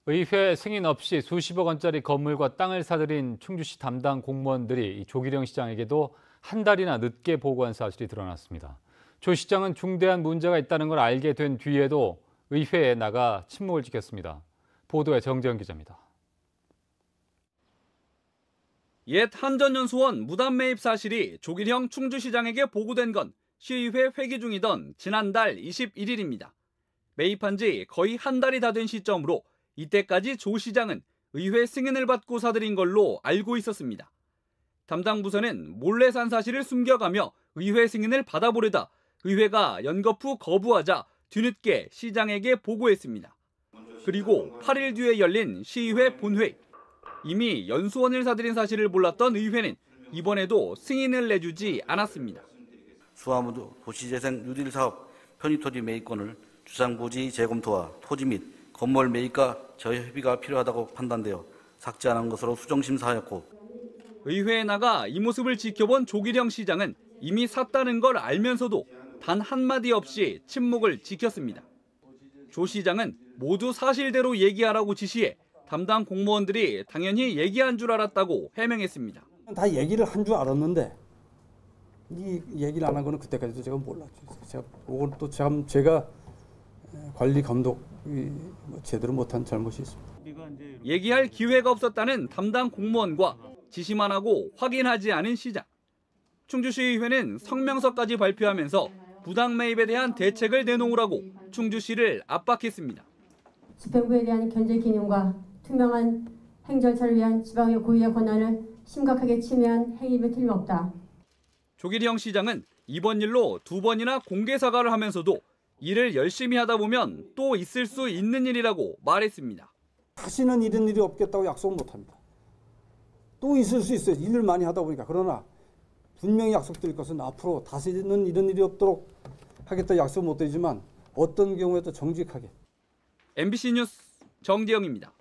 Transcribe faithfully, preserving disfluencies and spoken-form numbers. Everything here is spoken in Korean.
의회 승인 없이 수십억 원짜리 건물과 땅을 사들인 충주시 담당 공무원들이 조기령 시장에게도 한 달이나 늦게 보고한 사실이 드러났습니다. 조 시장은 중대한 문제가 있다는 걸 알게 된 뒤에도 의회에 나가 침묵을 지켰습니다. 보도에 정재현 기자입니다. 옛 한전연수원 무단 매입 사실이 조기령 충주시장에게 보고된 건 시의회 회기 중이던 지난달 이십일 일입니다. 매입한 지 거의 한 달이 다 된 시점으로 이때까지 조 시장은 의회 승인을 받고 사들인 걸로 알고 있었습니다. 담당 부서는 몰래 산 사실을 숨겨가며 의회 승인을 받아보려다 의회가 연거푸 거부하자 뒤늦게 시장에게 보고했습니다. 그리고 팔 일 뒤에 열린 시의회 본회의. 이미 연수원을 사들인 사실을 몰랐던 의회는 이번에도 승인을 내주지 않았습니다. 수화무 도시재생 뉴딜 사업 편입토지 매입권을 주상부지 재검토와 토지 및 건물 매입과 저협의가 필요하다고 판단되어 삭제하는 것으로 수정심사하였고, 의회에 나가 이 모습을 지켜본 조기령 시장은 이미 샀다는 걸 알면서도 단 한마디 없이 침묵을 지켰습니다. 조 시장은 모두 사실대로 얘기하라고 지시해 담당 공무원들이 당연히 얘기한 줄 알았다고 해명했습니다. 다 얘기를 한 줄 알았는데 이 얘기를 안 한 거는 그때까지도 제가 몰랐죠. 제가 그것도 참 제가 관리 감독이 제대로 못한 잘못이 있습니다. 얘기할 기회가 없었다는 담당 공무원과 지시만 하고 확인하지 않은 시장. 충주시의회는 성명서까지 발표하면서 부당 매입에 대한 대책을 내놓으라고 충주시를 압박했습니다. 집행부에 대한 견제 기능과 투명한 행정처를 위한 지방의 고유의 권한을 심각하게 침해한 행위임에 틀림없다. 조기령 시장은 이번 일로 두 번이나 공개 사과를 하면서도 일을 열심히 하다 보면 또 있을 수 있는 일이라고 말했습니다. 다시는 이런 일이 없겠다고 약속은 못합니다. 또 있을 수 있어요. 일을 많이 하다 보니까. 그러나 분명히 약속드릴 것은 앞으로 다시는 이런 일이 없도록 하겠다 약속 못 드리지만 어떤 경우에도 정직하게. 엠비씨 뉴스 정재영입니다.